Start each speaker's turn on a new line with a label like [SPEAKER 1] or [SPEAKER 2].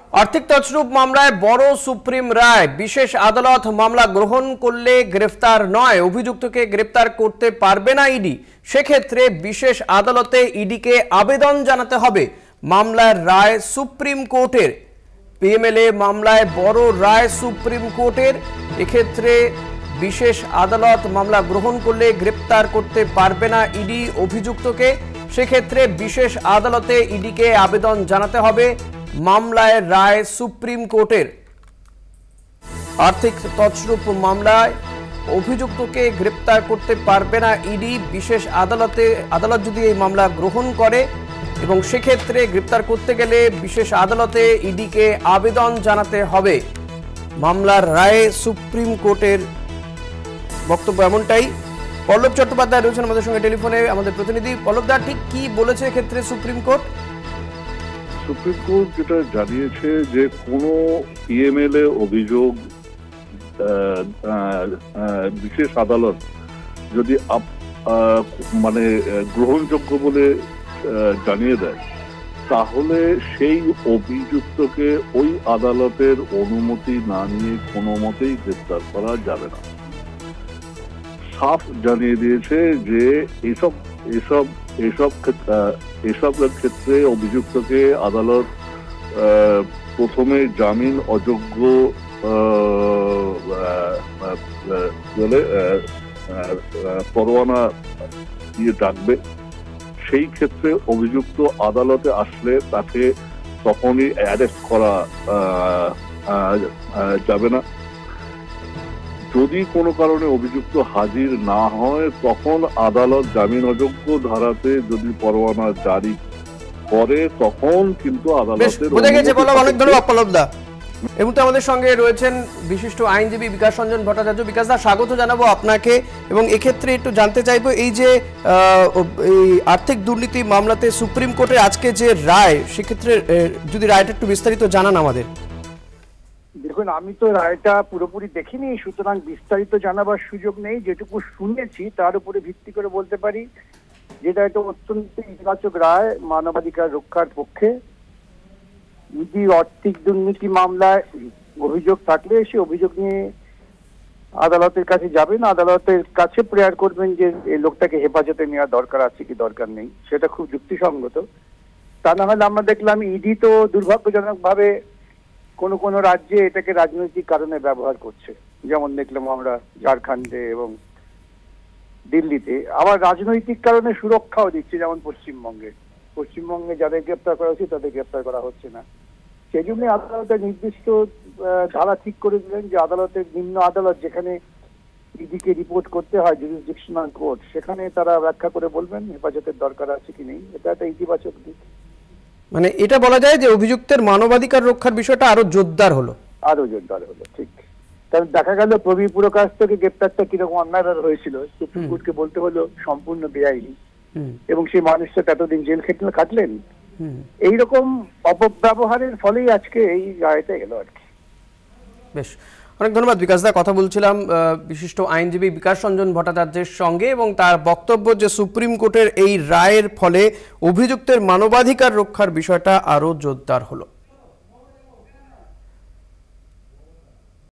[SPEAKER 1] आर्थिक तछरूप मामलाय बड़ सुप्रीम राय विशेष आदालत मामला ग्रहण करले ग्रेफ्तार नय अभियुक्तके ग्रेफ्तार करते पारबे ना इडी से क्षेत्रे विशेष आदालते इडी के आवेदन जानाते हबे मामलार राय सुप्रीम कोर्टेर पीएमएलए मामलाय बड़ राय सुप्रीम कोर्टेर एक्षेत्रे विशेष आदालत मामला ग्रहण करले ग्रेफ्तार करते पारबे ना इडी अभियुक्तके से क्षेत्रे विशेष आदालते इडी के आवेदन जानाते हबे मामलाय राय सुप्रीम कोर्टेर आर्थिक तछरूप मामलाय अभियुक्तके ग्रेप्तार करते पारबे ना इडी विशेष आदालत यदि এই मामला ग्रहण करे এবং সেক্ষেত্রে গ্রেপ্তার করতে গেলে বিশেষ আদালতে ইডি কে আবেদন জানাতে হবে মামলার রায়ে সুপ্রিম কোর্টের বক্তব্য এমনটাই পল্লব চট্টোপাধ্যায় রয়েছেন আমাদের সঙ্গে টেলিফোনে আমাদের প্রতিনিধি পল্লব দা ঠিক কি বলেছে এই ক্ষেত্রে সুপ্রিম কোর্ট
[SPEAKER 2] সুপ্রিম কোর্ট যেটা জানিয়েছে যে কোনো পিএমএলএ অভিযোগ বিশেষ আদালত যদি মানে গ্রহণযোগ্য বলে জানিয়ে দেয় তাহলে সেই অভিযুক্তকে ওই আদালতের অনুমতি না নিয়ে কোনো মতেই গ্রেফতার করা যাবে না। সাফ জানিয়ে দিয়েছে যে এসব ক্ষেত্রে অভিযুক্তকে আদালত প্রথমে জামিন অযোগ্য বলে পরোয়ানা দিয়ে ডাকবে। সেই ক্ষেত্রে অভিযুক্ত আদালতে আসলে তাকে তখনই অ্যারেস্ট করা যাবে না। যদি কোনো কারণে অভিযুক্ত হাজির না হয় তখন আদালত জামিন অযোগ্য ধারাতে যদি পরোয়ানা জারি করে তখন কিন্তু আদালতের
[SPEAKER 1] অনেক ধন্যবাদ পল্লব দা। এই মুহূর্তে আমাদের সঙ্গে রয়েছেন বিশিষ্ট আইনজীবী বিকাশ রঞ্জন ভট্টাচার্য। বিকাশ দা স্বাগত জানাবো আপনাকে এবং এক্ষেত্রে একটু জানতে চাইবো এই যে আর্থিক দুর্নীতি মামলাতে সুপ্রিম কোর্টের আজকে যে রায় সেক্ষেত্রে যদি রায়টা একটু বিস্তারিত জানান আমাদের।
[SPEAKER 3] দেখুন আমি তো রায়টা পুরোপুরি দেখিনি সুতরাং বিস্তারিত জানাবার সুযোগ নেই, যেটুকু শুনেছি তার উপরে ভিত্তি করে বলতে পারি যেটা একটা অত্যন্ত ইতিবাচক রায় মানবাধিকার রক্ষার পক্ষে। যদি আর্থিক দুর্নীতি মামলায় অভিযোগ থাকলে সে অভিযোগ নিয়ে আদালতের কাছে যাবেন, আদালতের কাছে প্রেয়ার করবেন যে এই লোকটাকে হেফাজতে নেওয়া দরকার আছে কি দরকার নেই, সেটা খুব যুক্তিসঙ্গত। তা না হলে আমরা দেখলাম ইডি তো দুর্ভাগ্যজনক ভাবে কোন কোন রাজ্যে এটাকে রাজনৈতিক কারণে ব্যবহার করছে, যেমন দেখলাম আমরা ঝাড়খণ্ডে এবং দিল্লিতে। আবার রাজনৈতিক কারণে সুরক্ষাও দিচ্ছে, যেমন পশ্চিমবঙ্গে যাদের গ্রেপ্তার করা হচ্ছে তাদের গ্রেপ্তার করা হচ্ছে না। সেই জন্য আদালতের নির্দিষ্ট ধারা ঠিক করে দিলেন যে আদালতের নিম্ন আদালত যেখানে ইডিকে রিপোর্ট করতে হয় জুরিসডিকশনাল কোর্ট, সেখানে তারা ব্যাখ্যা করে বলবেন হেফাজতের দরকার আছে কি নেই। এটা একটা ইতিবাচক দিক। মানে এটা বলা যায় যে অভিযুক্তের মানবাধিকার রক্ষার বিষয়টা আরো জোরদার হলো। ঠিক। কারণ দেখা গেল প্রবীর পুরকায়স্থকে গ্রেপ্তারটা কিরকম অন্যায়ভাবে হয়েছিল, সুপ্রিম কোর্টকে বলতে হলো সম্পূর্ণ বেআইনি এবং সেই মানুষটা এতদিন জেল খাটলেন। এইরকম অপব্যবহারের ফলেই আজকে এই রায়টা এলো আর কি।
[SPEAKER 1] বেশ, অনেক ধন্যবাদ বিকাশ দা। কথা বলছিলাম বিশিষ্ট আইনজীবী বিকাশ রঞ্জন ভট্টাচার্যের সঙ্গে এবং তার বক্তব্য যে সুপ্রিম কোর্টের এই রায়ের ফলে অভিযুক্তের মানবাধিকার রক্ষার বিষয়টা আরো জোরদার হলো।